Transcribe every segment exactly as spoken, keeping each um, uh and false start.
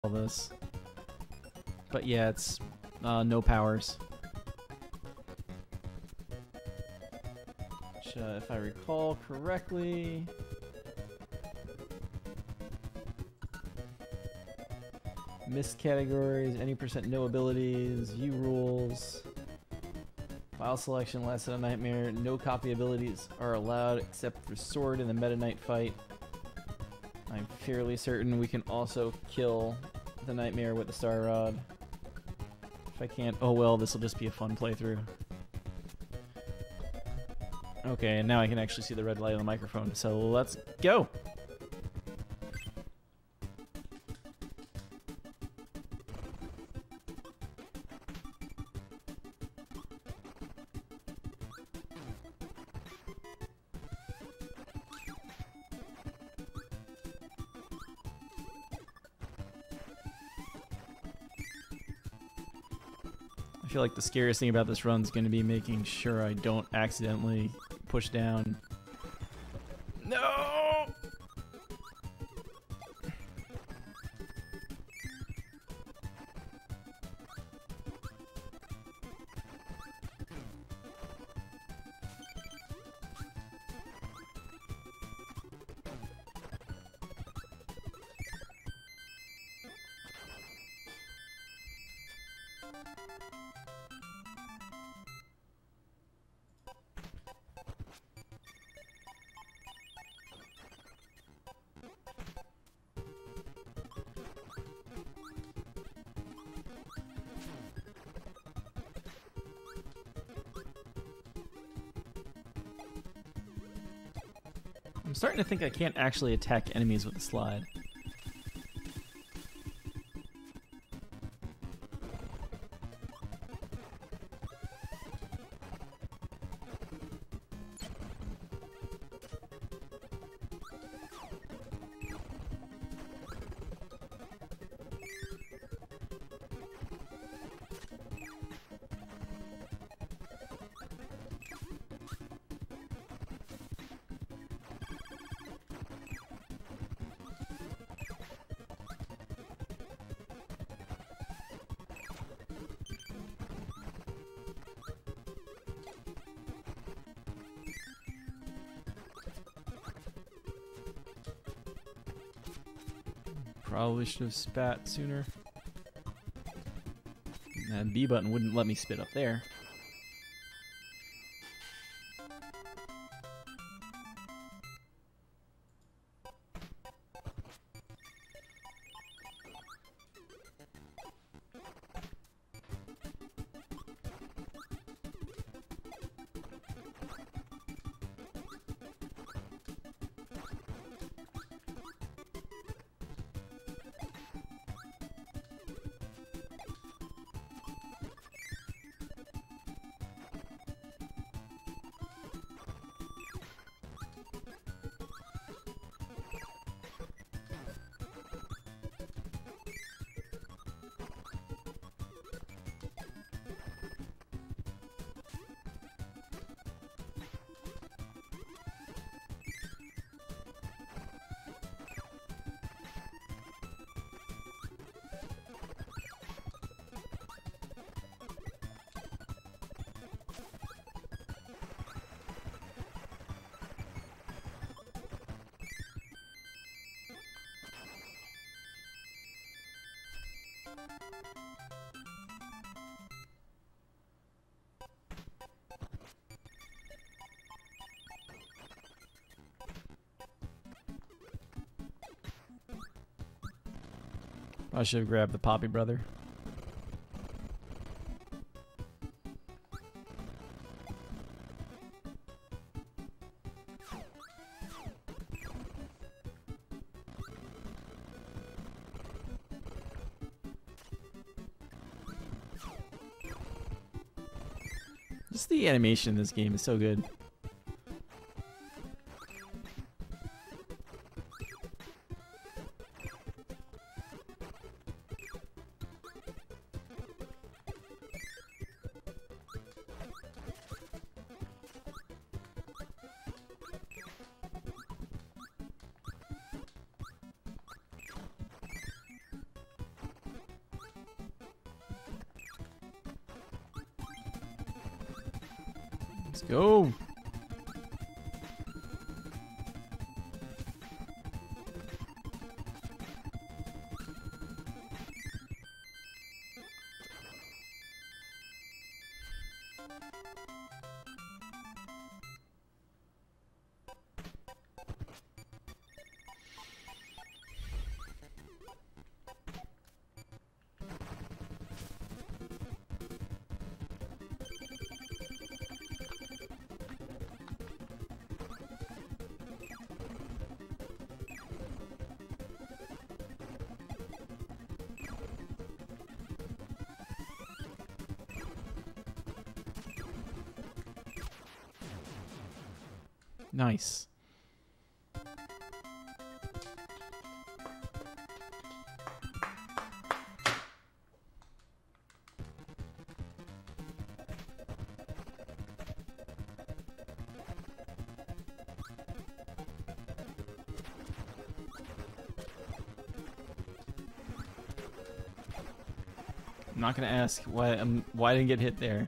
all this. But yeah, it's uh, no powers. Which, uh, if I recall correctly... Missed categories, any percent no abilities, U rules, file selection, last in a nightmare, no copy abilities are allowed except for sword in the Meta Knight fight. I'm fairly certain we can also kill the nightmare with the Star Rod. If I can't, oh well, this will just be a fun playthrough. Okay, and now I can actually see the red light on the microphone, so let's go! I feel like the scariest thing about this run is going to be making sure I don't accidentally push down. No! I'm starting to think I can't actually attack enemies with the slide. Probably should have spat sooner. And B button wouldn't let me spit up there. I should have grabbed the Poppy Brother. Just the animation in this game is so good. Let's go. Nice. I'm not gonna ask why um, why I didn't get hit there.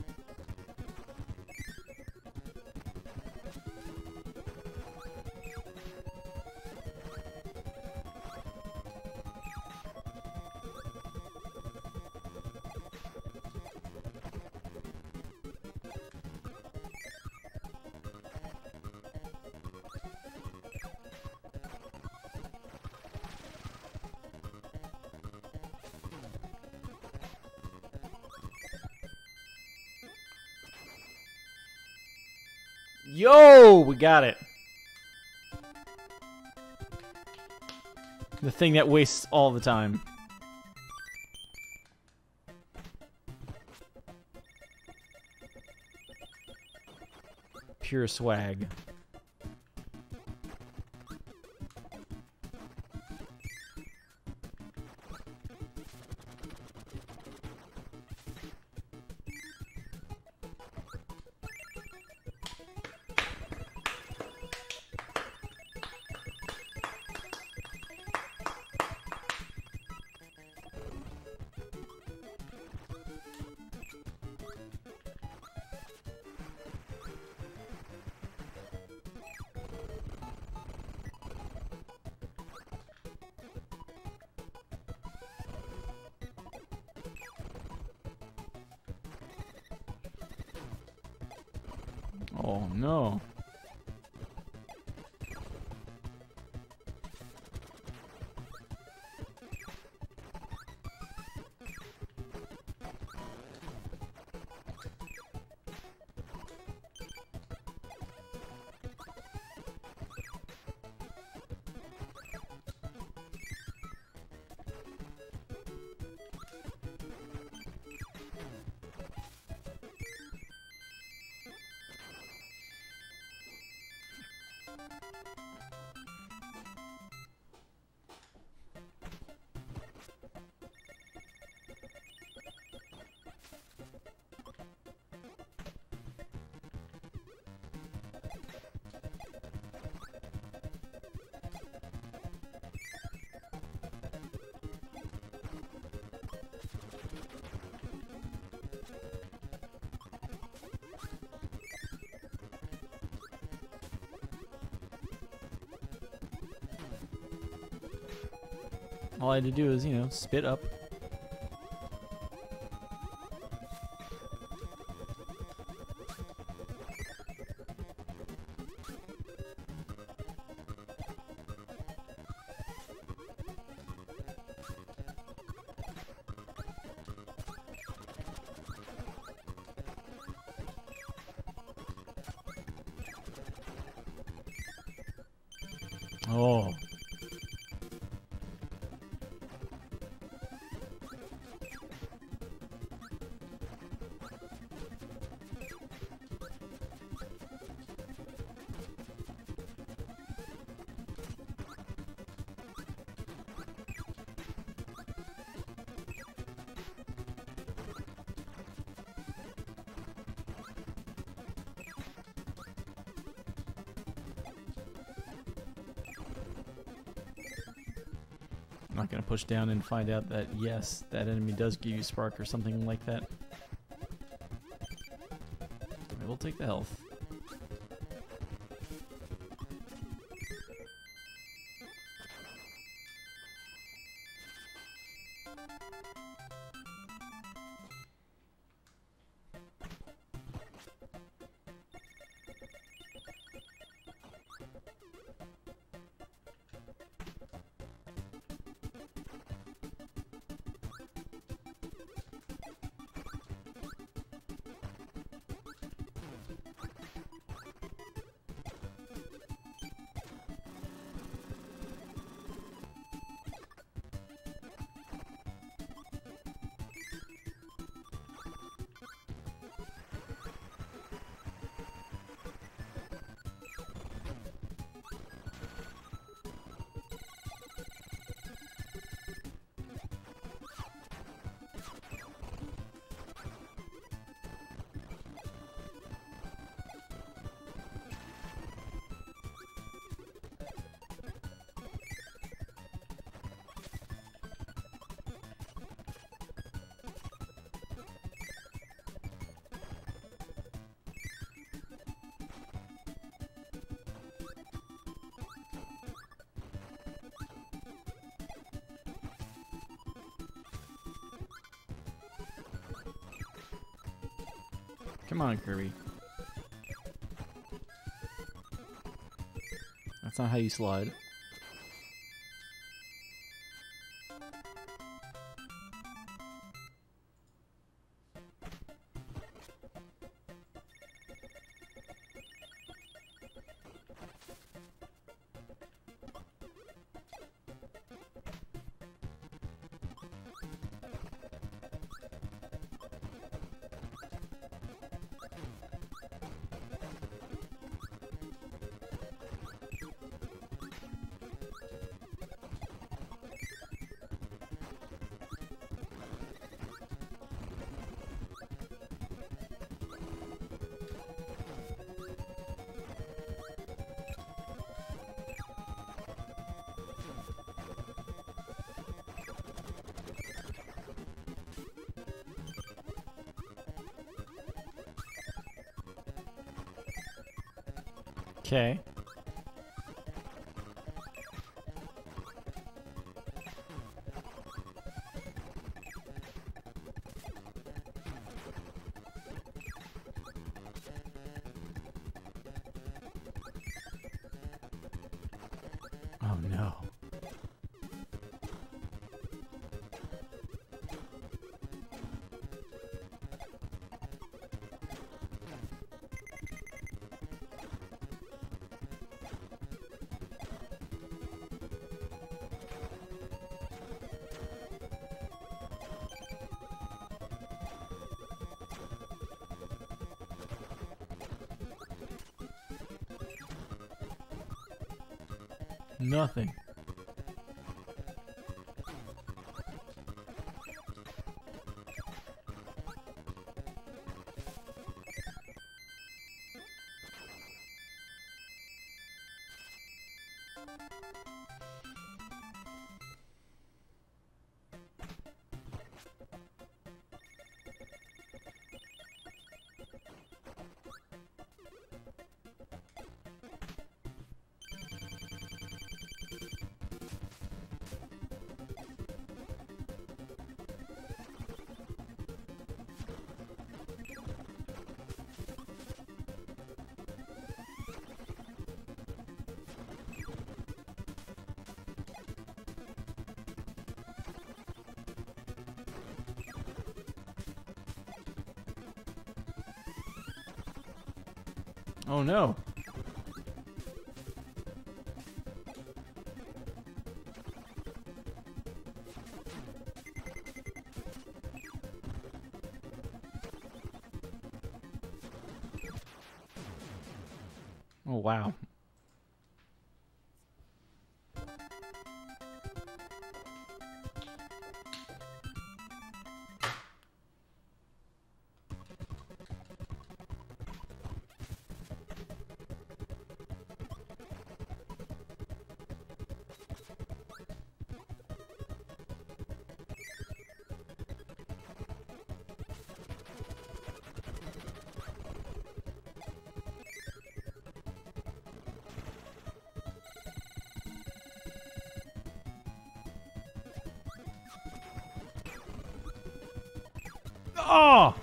Yo, we got it. The thing that wastes all the time. Pure swag. Oh no. All I had to do is, you know, spit up. Oh. I'm not gonna push down and find out that yes, that enemy does give you spark or something like that. I will take the health. Come on, Kirby. That's not how you slide. Okay. Oh no. Nothing. Oh no. Oh wow. Oh!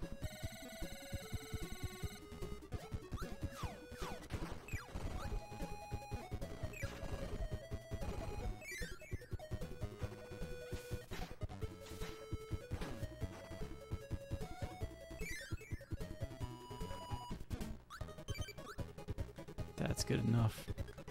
That's good enough.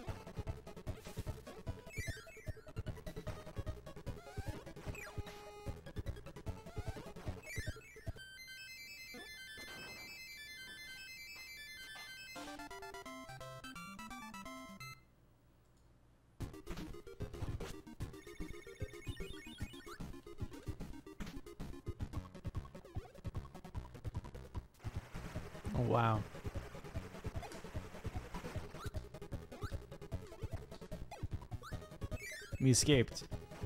Oh, wow. We escaped.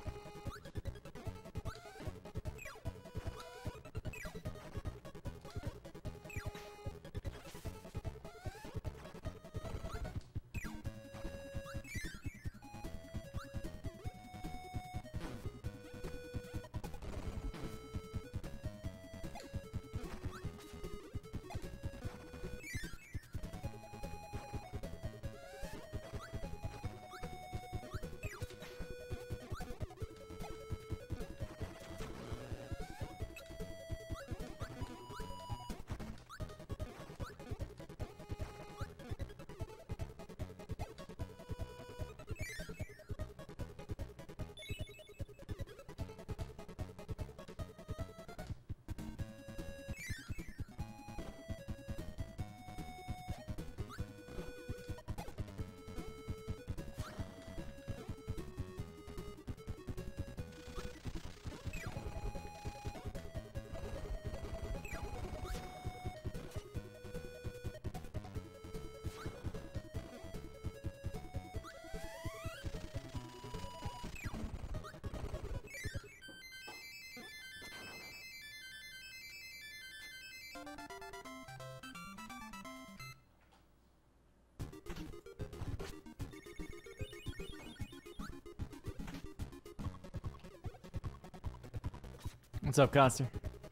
What's up, Coster?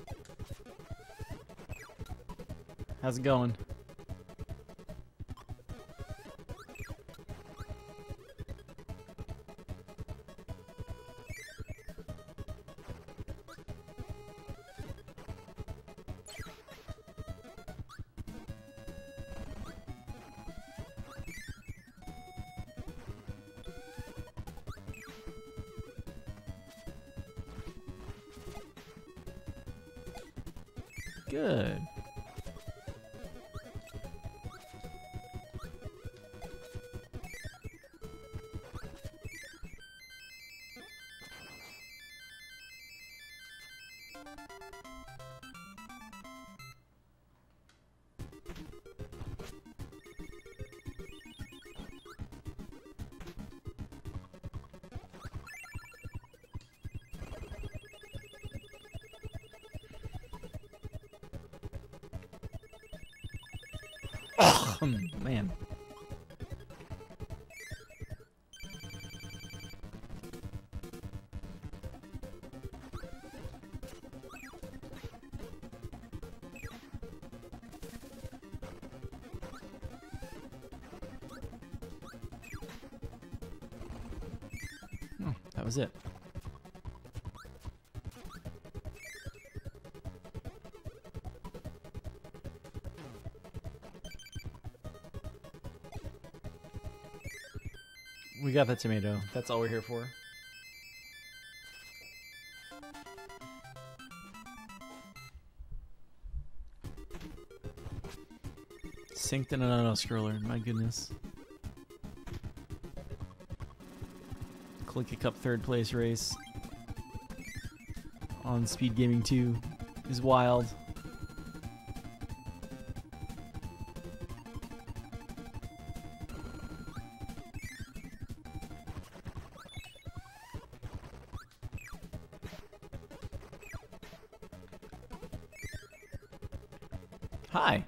How's it going? Good. Oh, man. Oh, that was it. We got the tomato. That's all we're here for. Synced in an auto-scroller. My goodness. Clicky Cup third place race on Speed Gaming two is wild. Hi.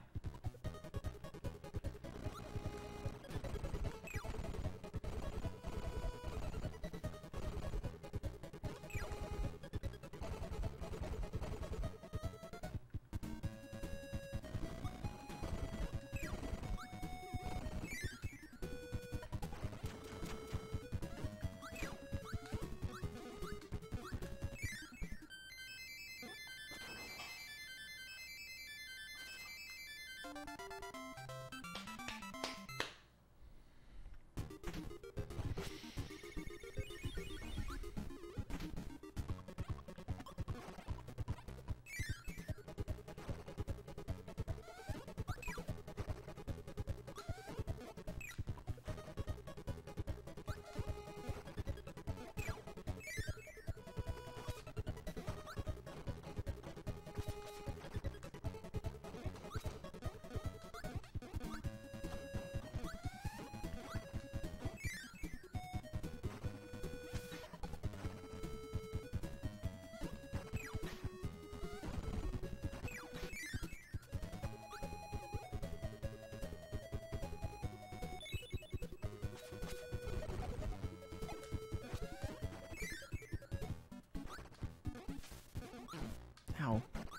Ow.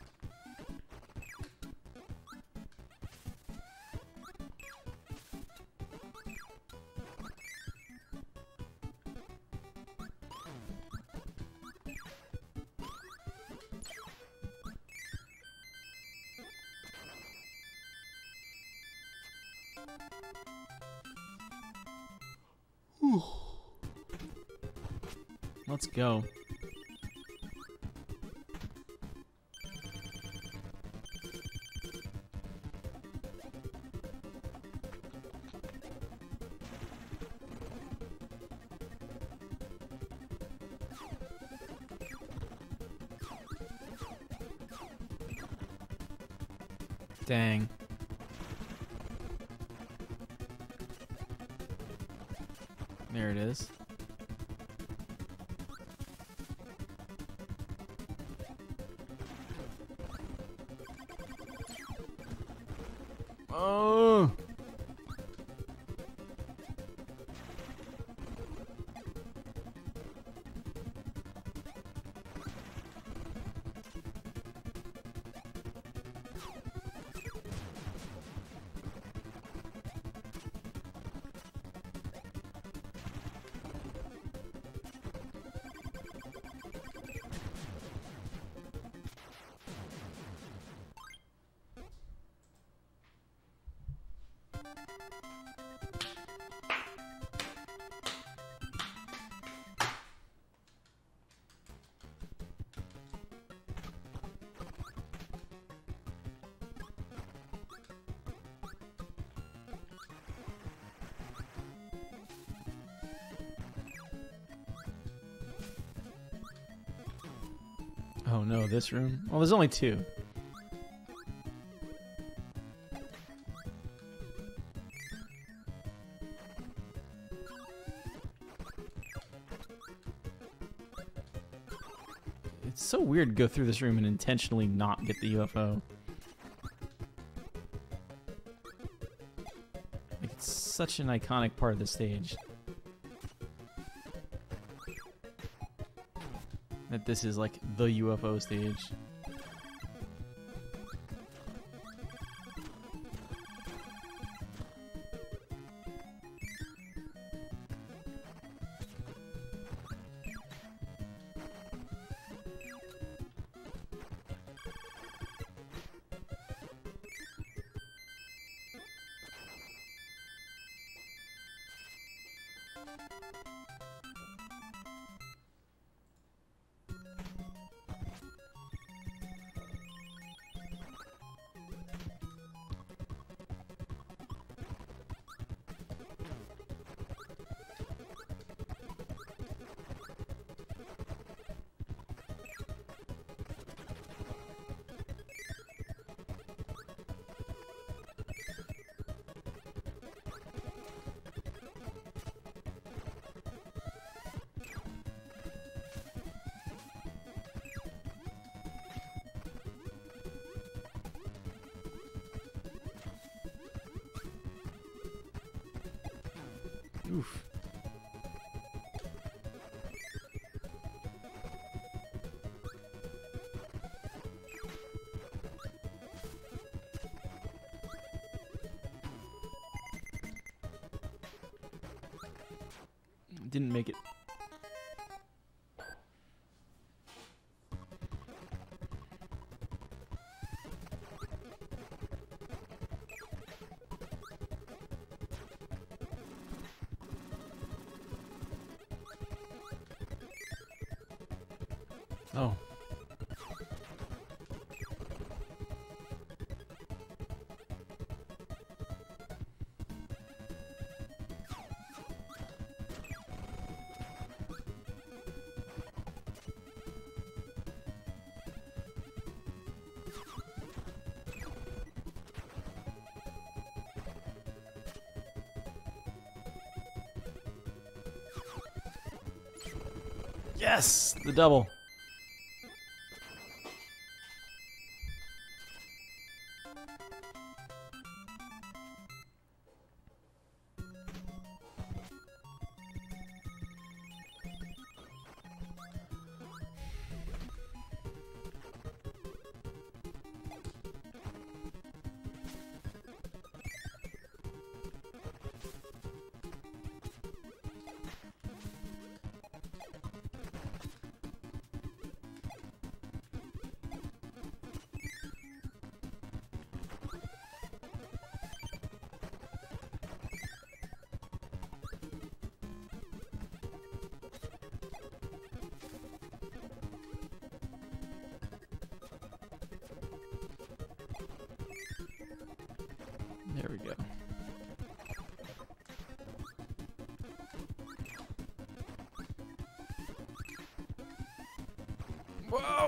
Let's go. Dang. There it is. Oh. Oh no, this room? Well, there's only two. It's so weird to go through this room and intentionally not get the U F O. Like, it's such an iconic part of the stage. That this is like the U F O stage. Oof. Didn't make it. Oh. Yes, the double. There we go. Whoa!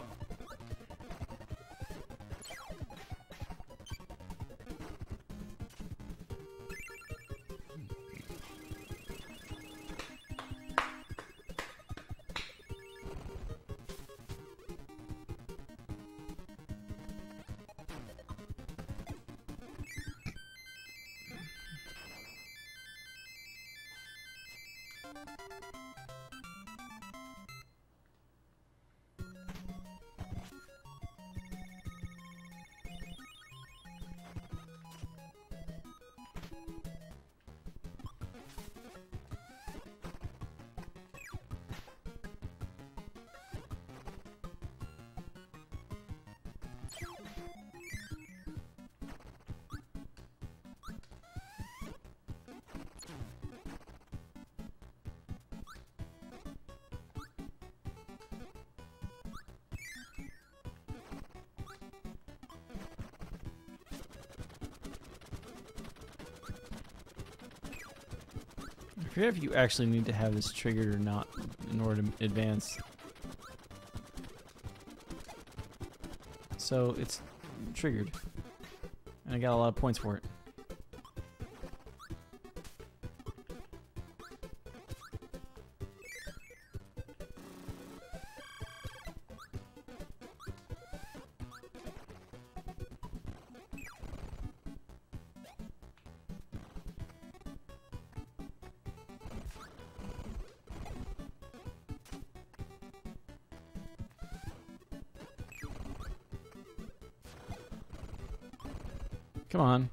I forget if you actually need to have this triggered or not in order to advance. So it's triggered, and I got a lot of points for it. Come on.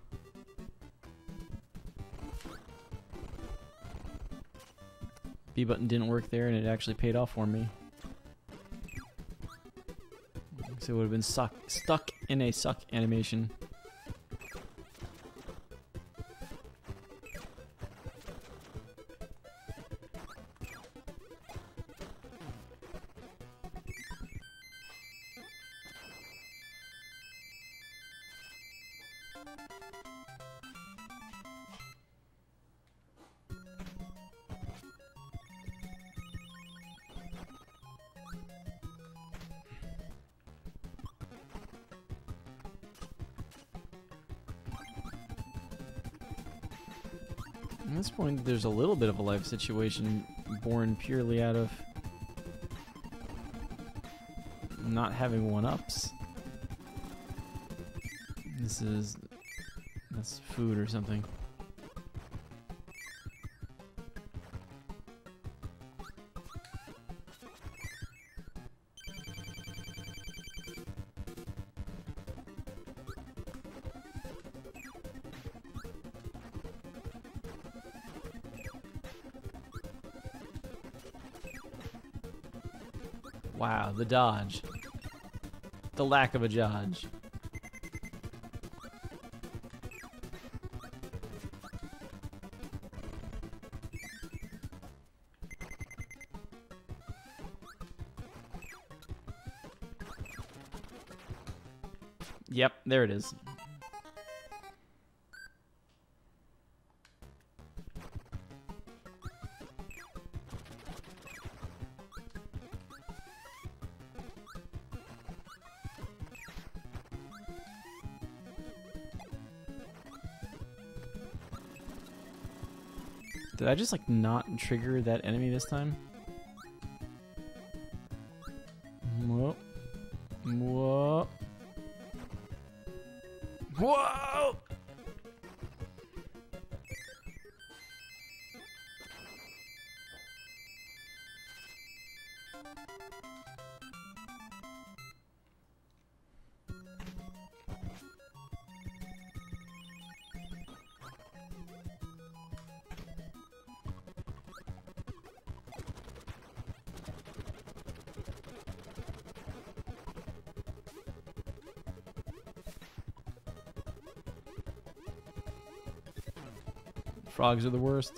B button didn't work there, and it actually paid off for me. So it would have been suck, stuck in a suck animation. At this point, there's a little bit of a life situation born purely out of not having one-ups. This is... that's food or something. Wow, the dodge. The lack of a dodge. Yep, there it is. Did I just like not trigger that enemy this time? Whoa. Whoa. Whoa! Frogs are the worst.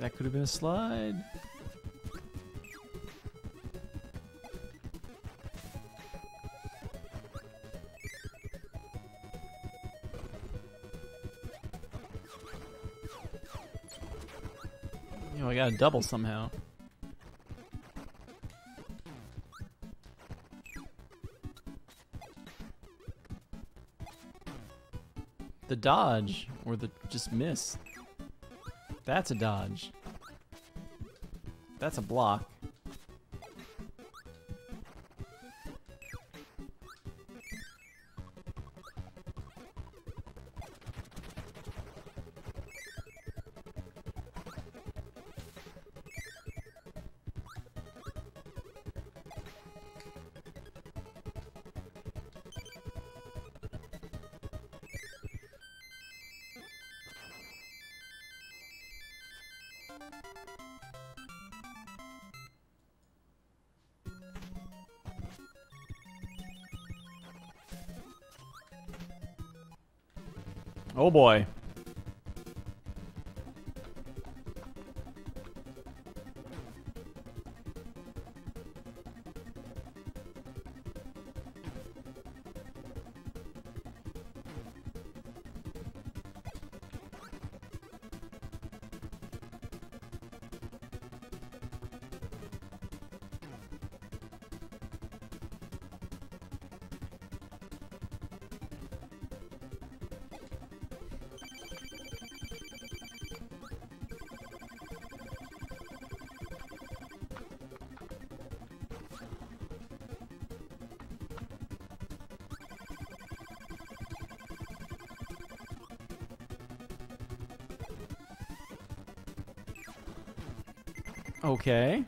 That could have been a slide. You know, I got a double somehow. The dodge, or the just miss. That's a dodge. That's a block. Oh boy. Okay.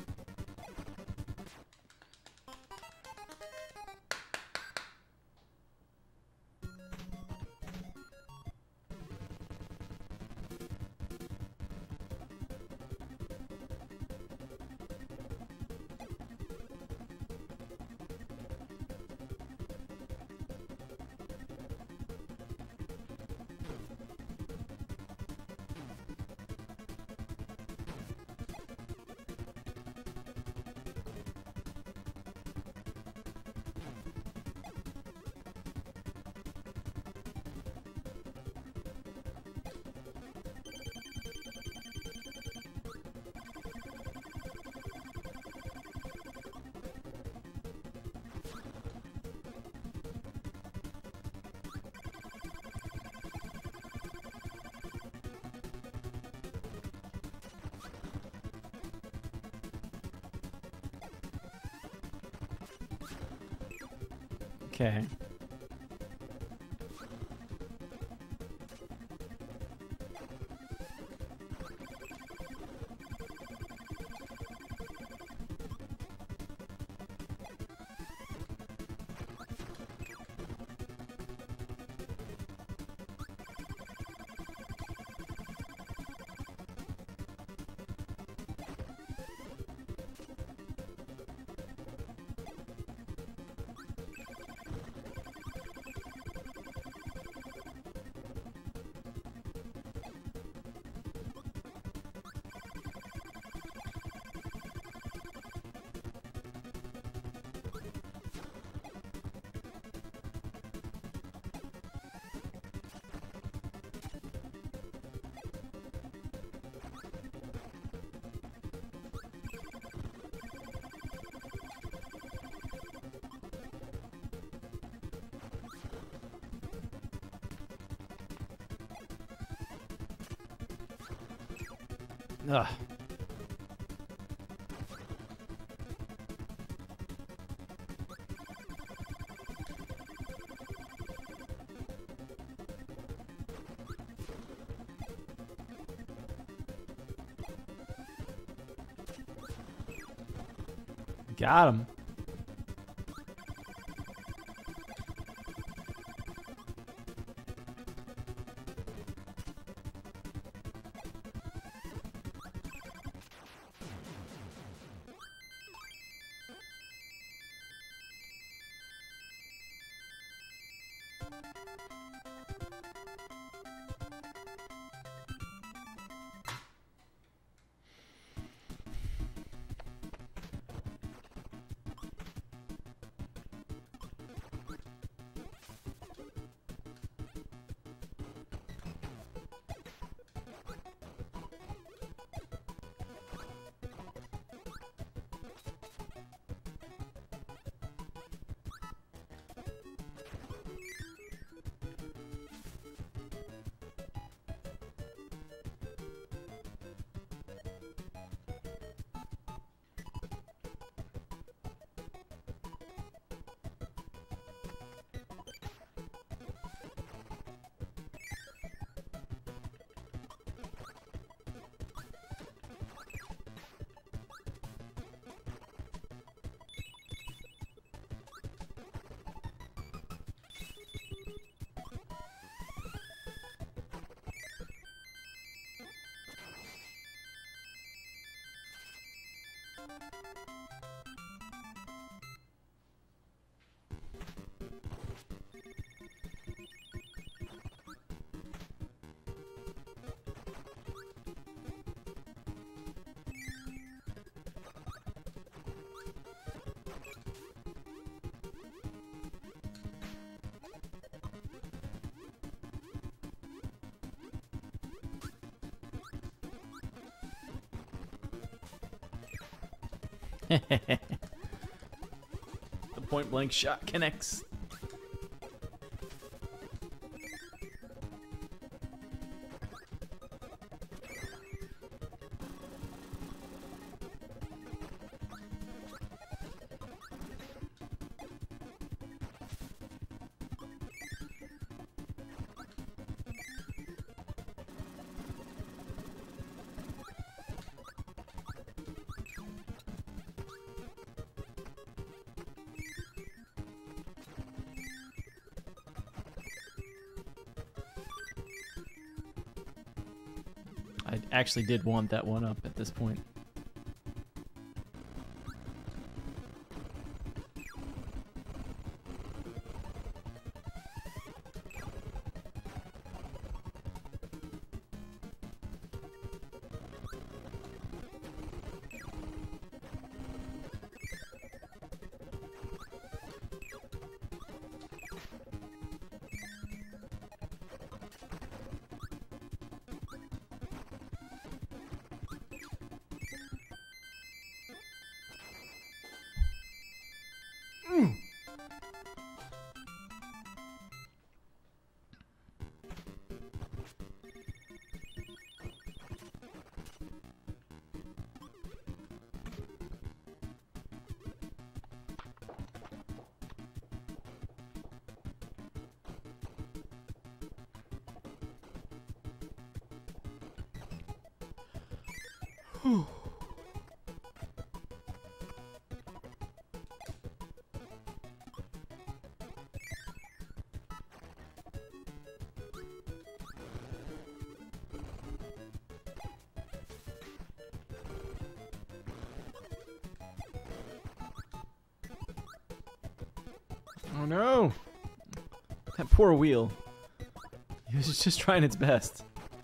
Okay. Ugh. Got him. The point blank shot connects. I actually did want that one up at this point. Oh no! That poor wheel. It was just trying its best.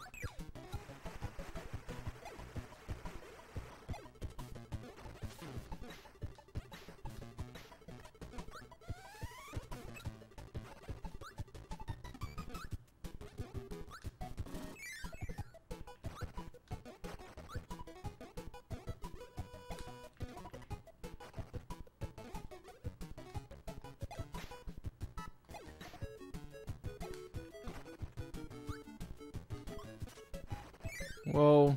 Whoa.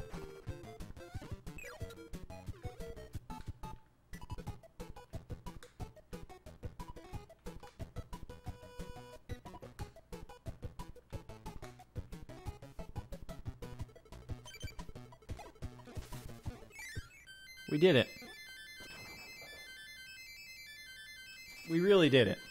We did it. We really did it.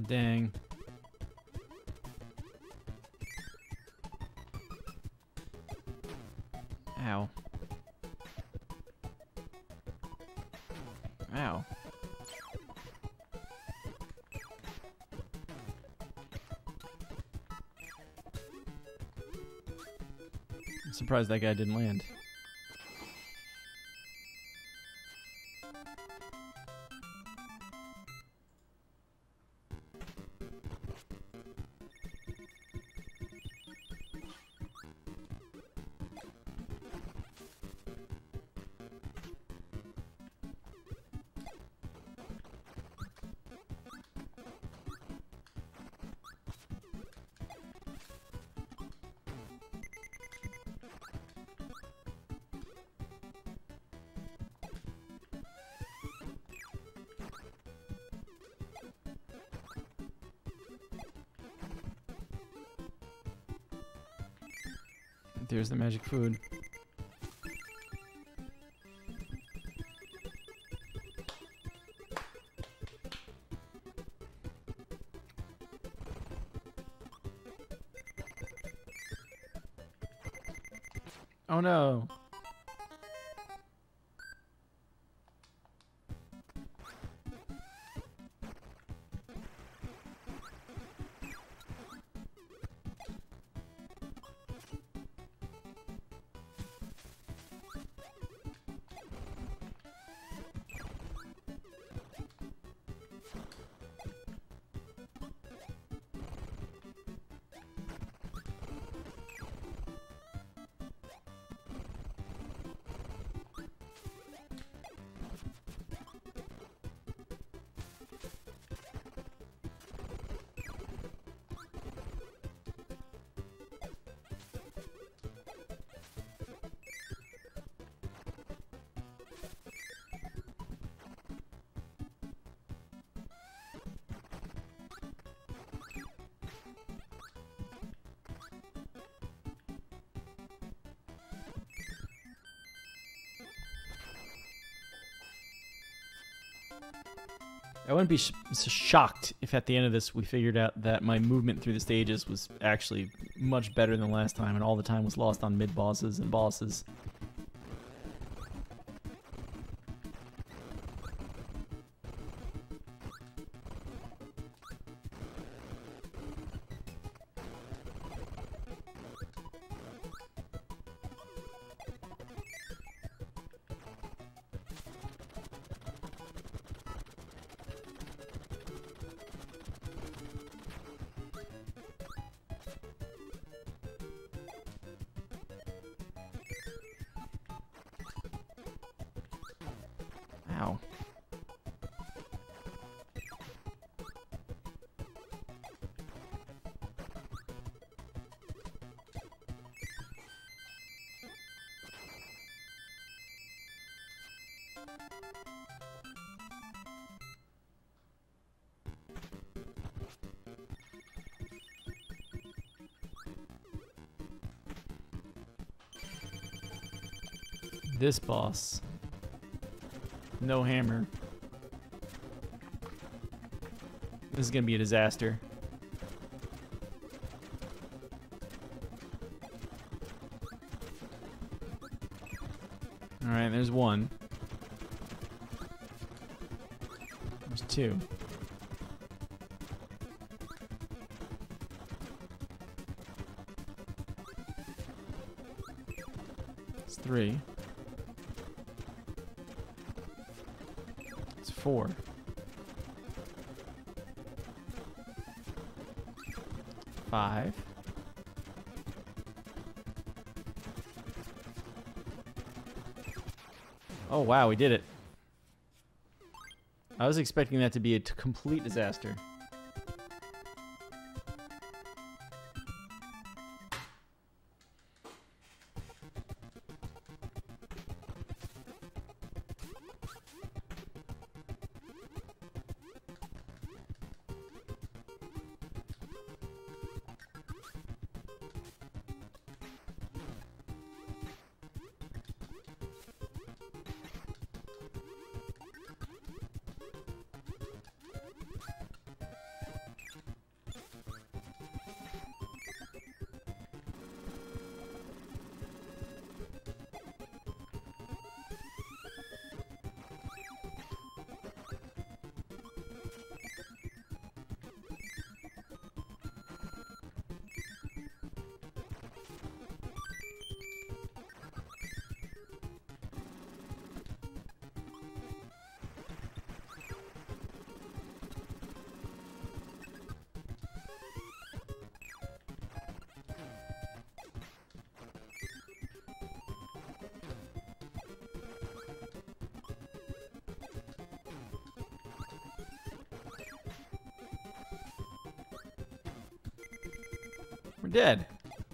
Dang. Ow. Ow. I'm surprised that guy didn't land. There's the magic food. Oh no. I wouldn't be sh shocked if at the end of this we figured out that my movement through the stages was actually much better than last time and all the time was lost on mid-bosses and bosses. Ow. This boss. No hammer. This is gonna be a disaster. Alright, there's one. There's two. It's three. Four. Five. Oh wow, we did it. I was expecting that to be a t- complete disaster. We're dead.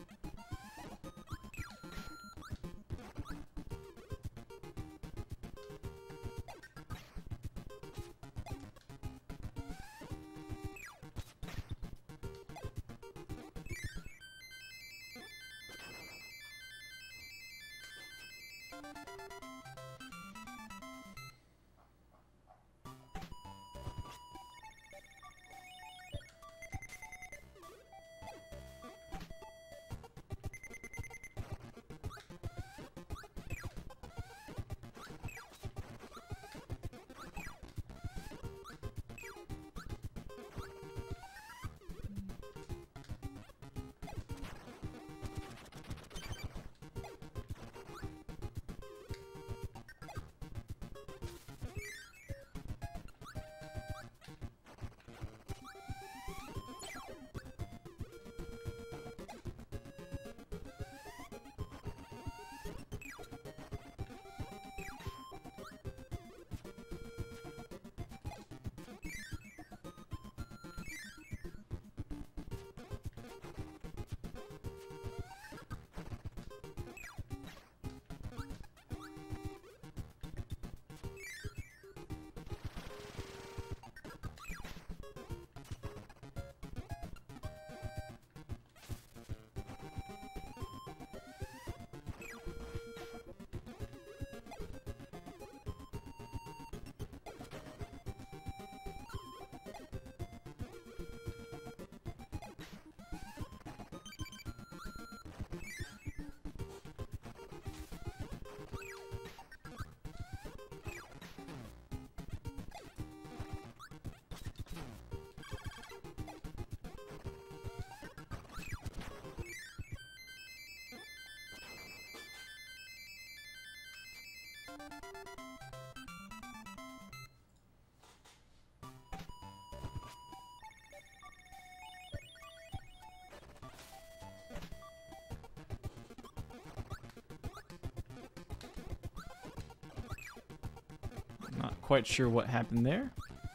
Not quite sure what happened there.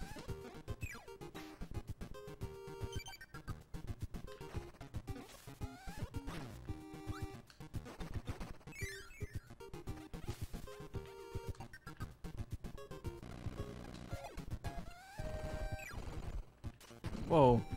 Whoa.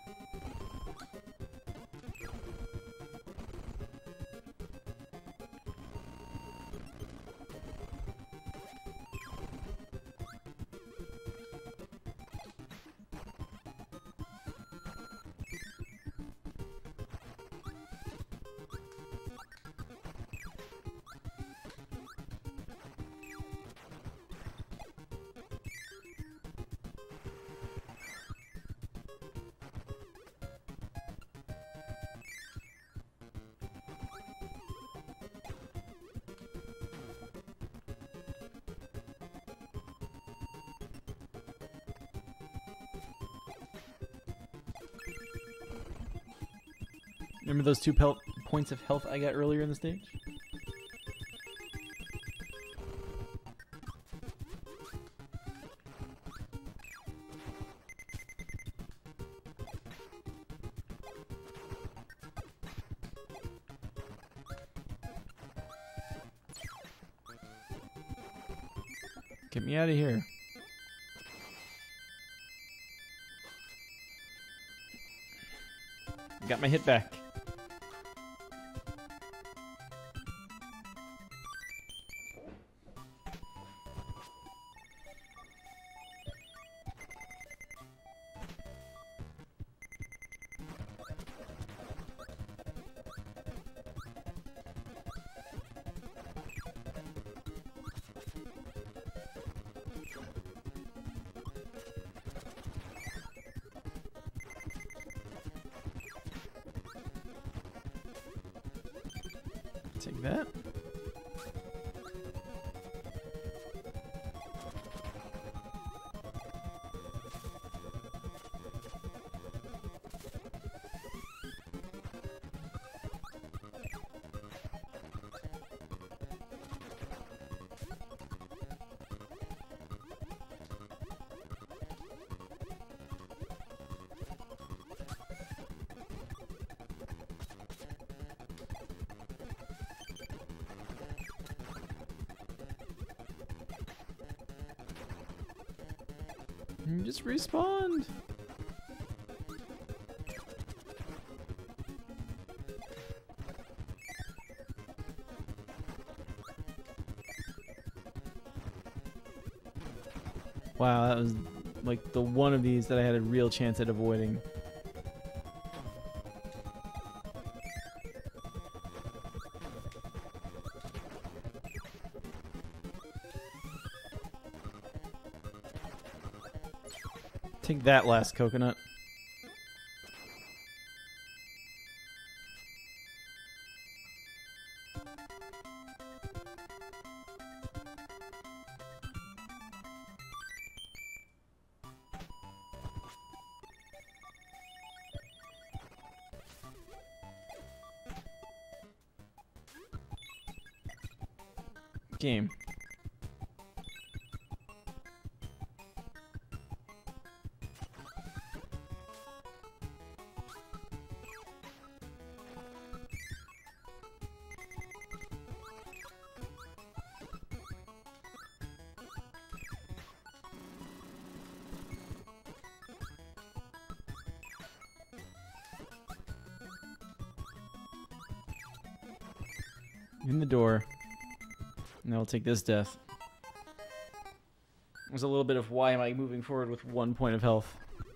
Remember those two pel points of health I got earlier in the stage? Get me out of here. Got my hit back. Take that. You just respawned. Wow, that was like the one of these that I had a real chance at avoiding. Take that last coconut. Game. In the door. And I'll take this death. There's a little bit of why am I moving forward with one point of health.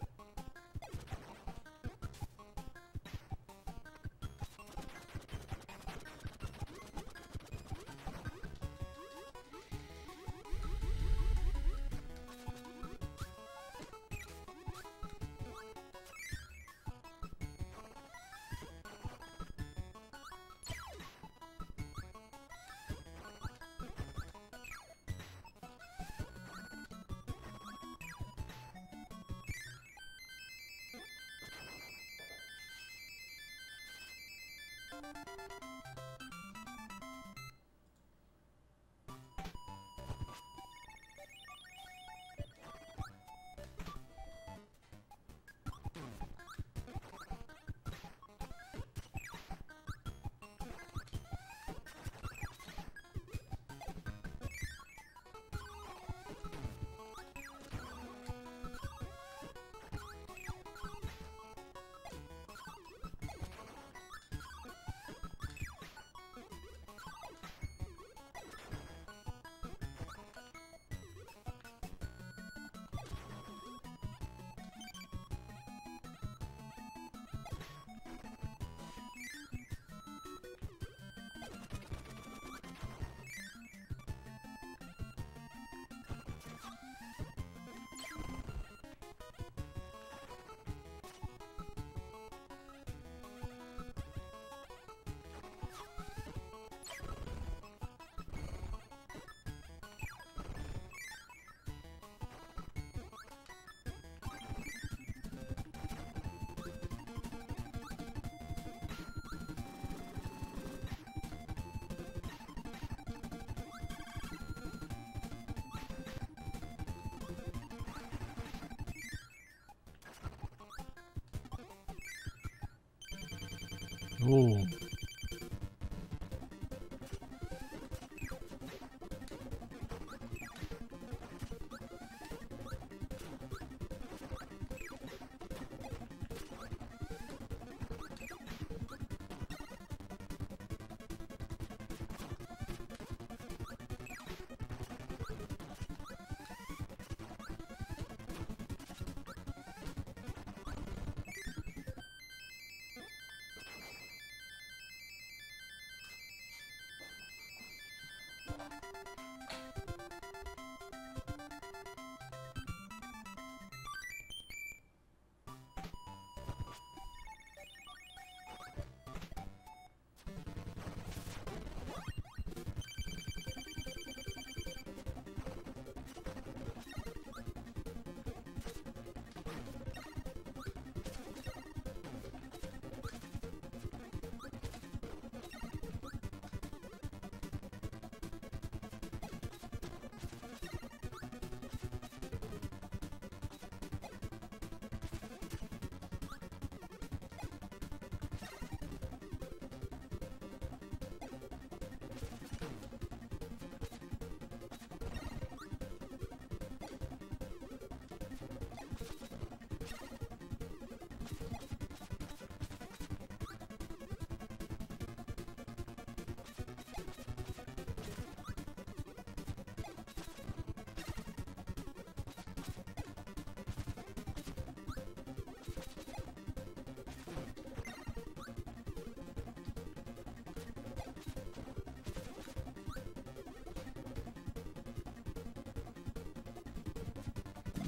Oh.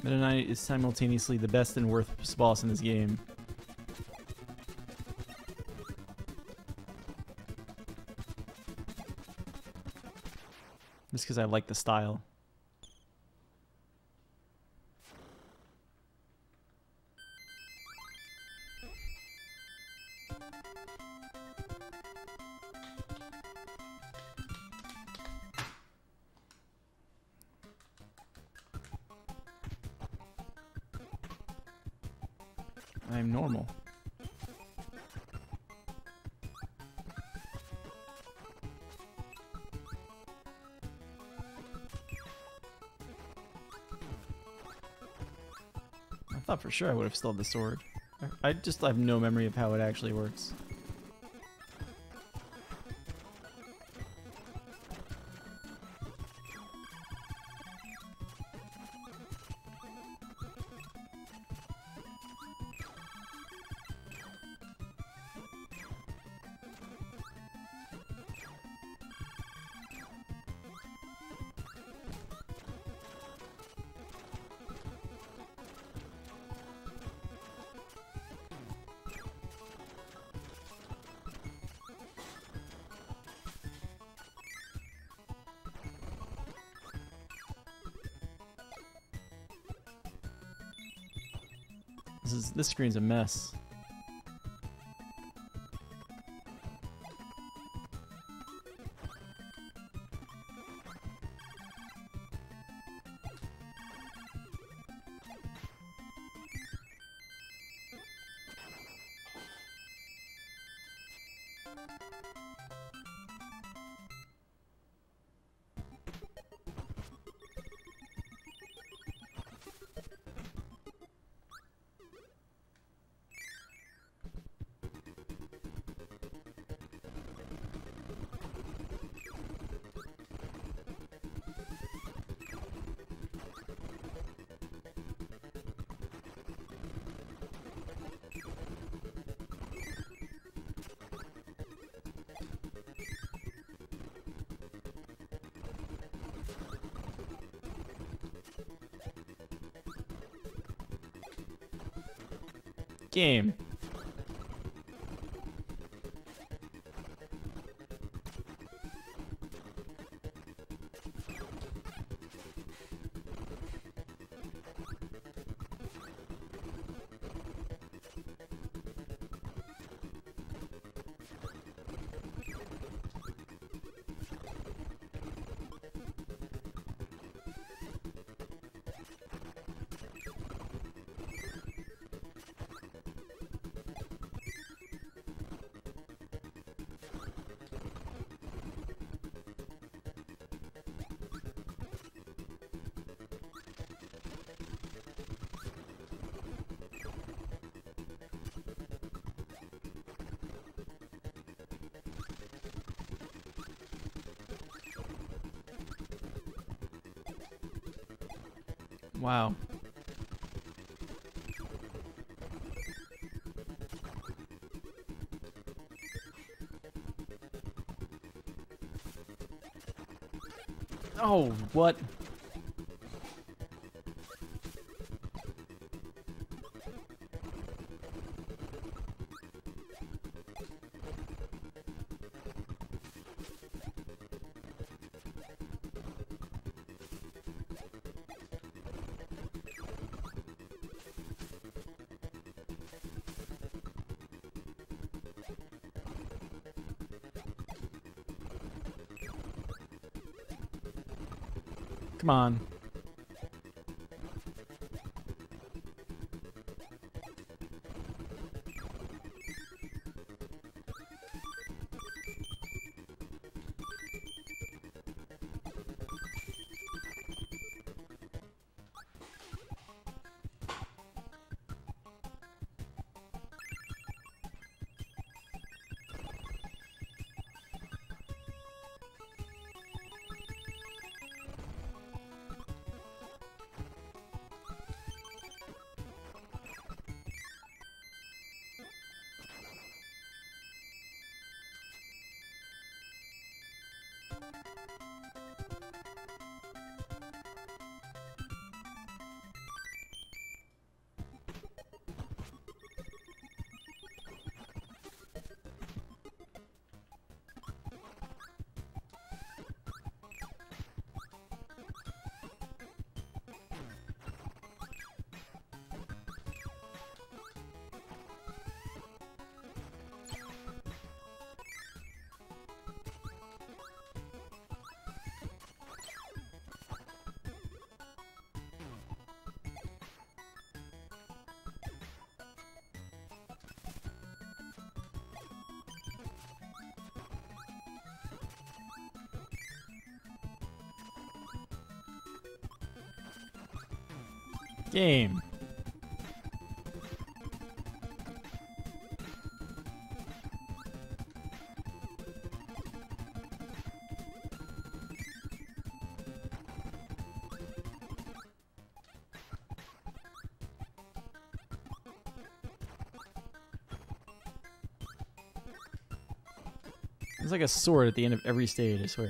Meta Knight is simultaneously the best and worst boss in this game. Just because I like the style. I'm normal. I thought for sure I would have still had the sword. I I just have no memory of how it actually works. This is this screen's a mess. Game. Wow. Oh, what? Come on. Game. It's like a sword at the end of every stage, I swear.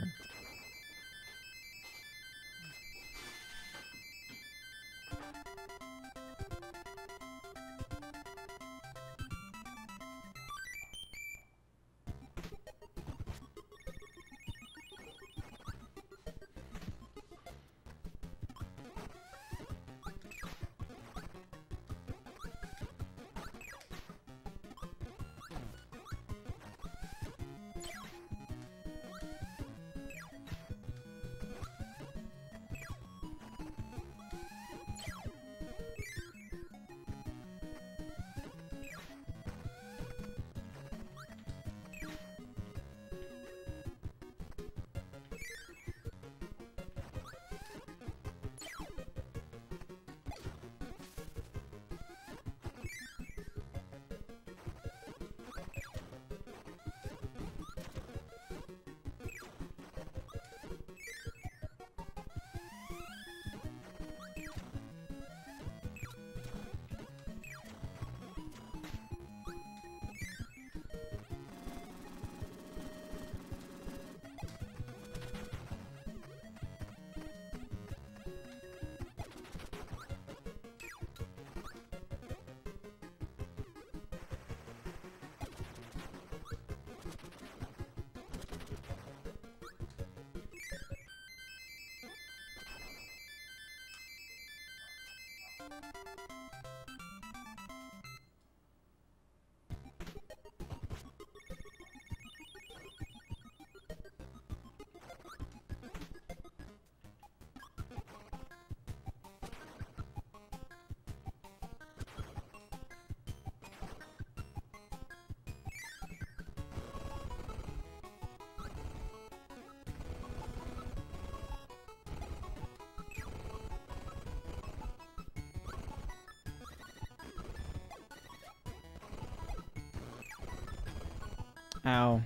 Ow.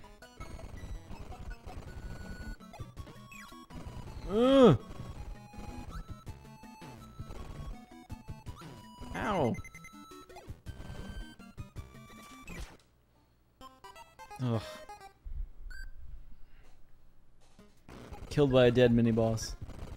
Ugh. Ow. Ugh. Killed by a dead mini boss.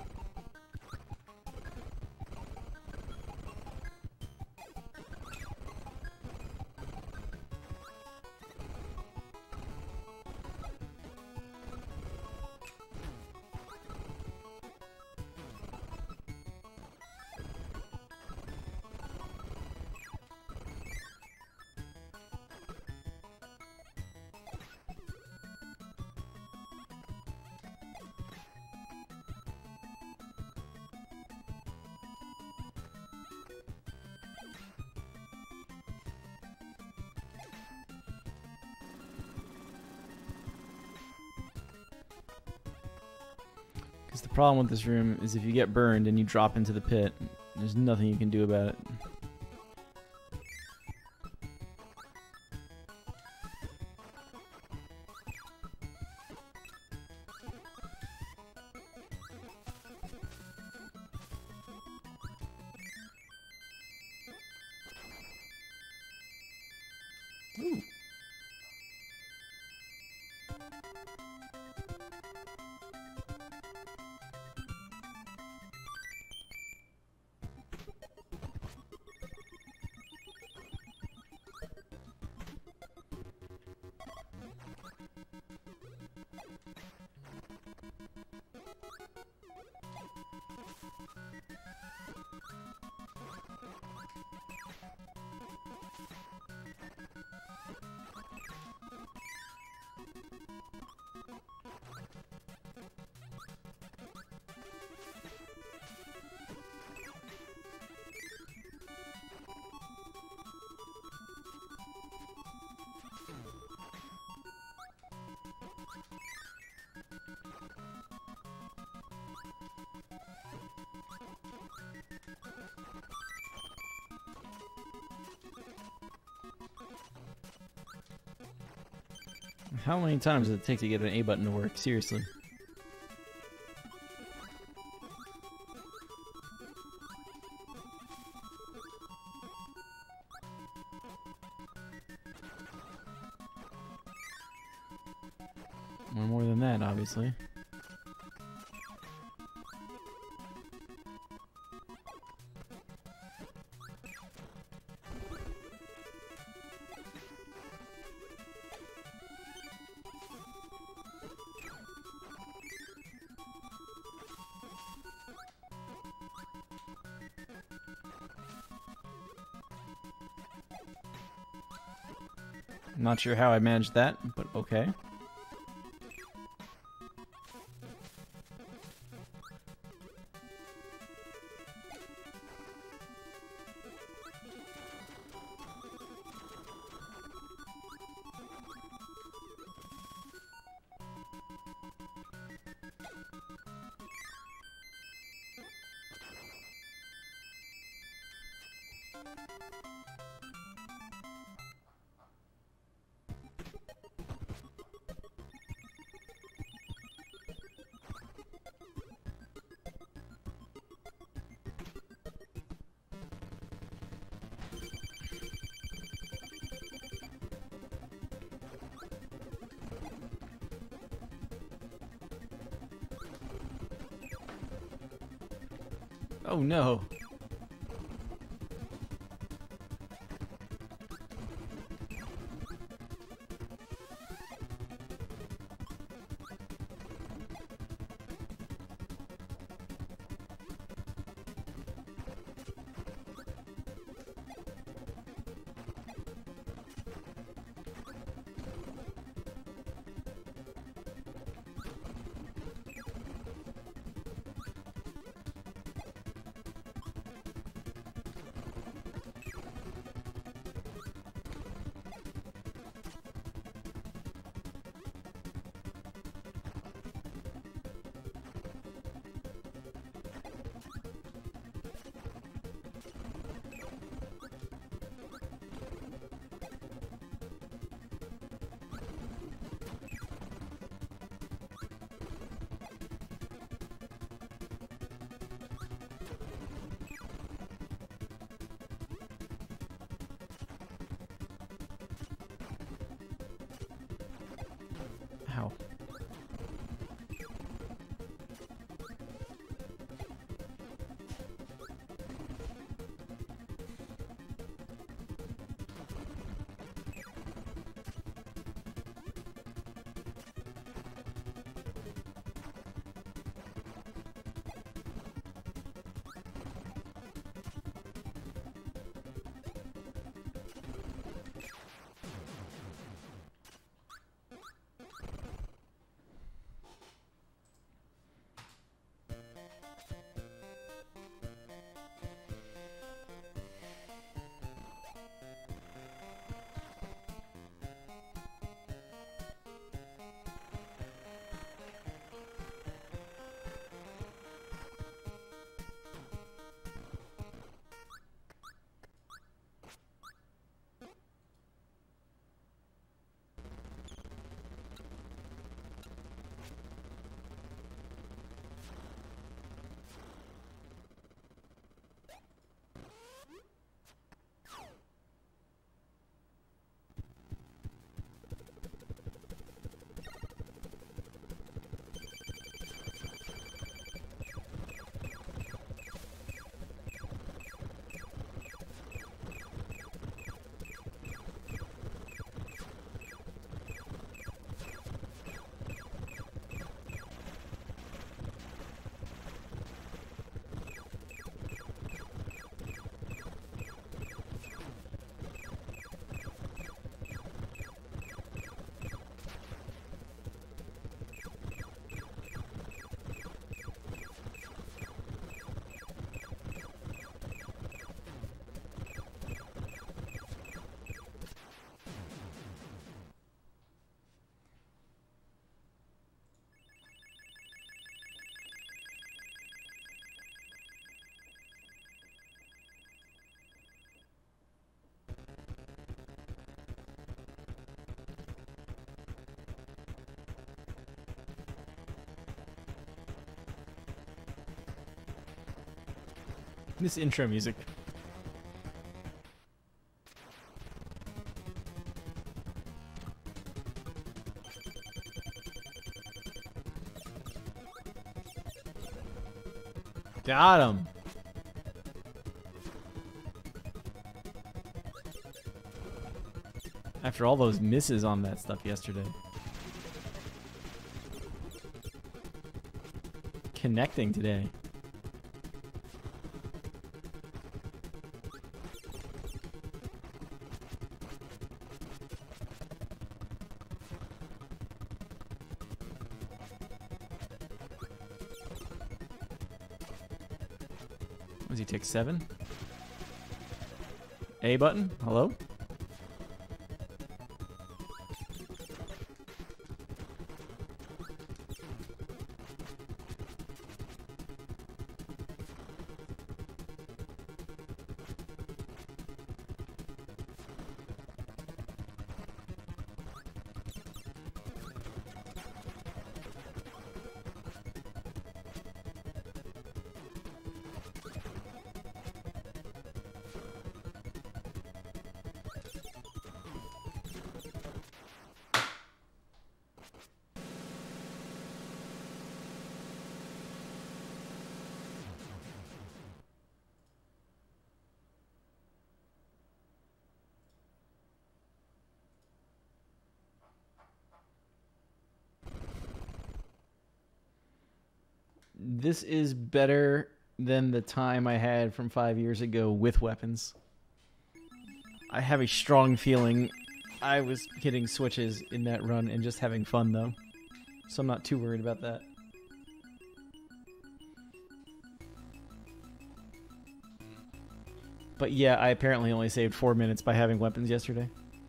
Because the problem with this room is if you get burned and you drop into the pit, there's nothing you can do about it. Ooh. How many times does it take to get an A button to work? Seriously. Or more than that, obviously. Not sure how I managed that, but okay. Oh no. Ow. This intro music. Got him. After all those misses on that stuff yesterday. Connecting today. Does he take seven? A button? Hello? This is better than the time I had from five years ago with weapons. I have a strong feeling I was hitting switches in that run and just having fun, though. So I'm not too worried about that. But yeah, I apparently only saved four minutes by having weapons yesterday.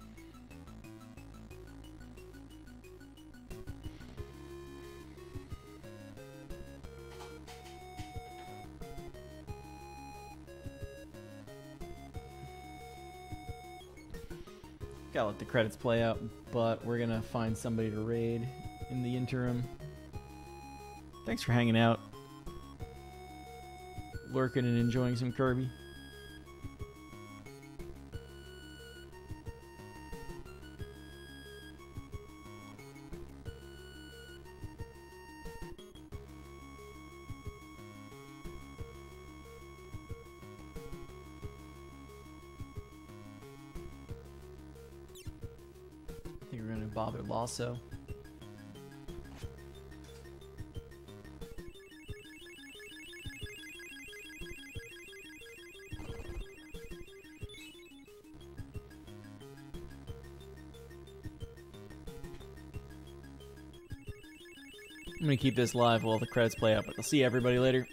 Gotta let the credits play out, but we're gonna find somebody to raid in the interim. Thanks for hanging out. Lurking and enjoying some Kirby. I think we're gonna bother Lasso. I'm gonna keep this live while the credits play out, but I'll see everybody later.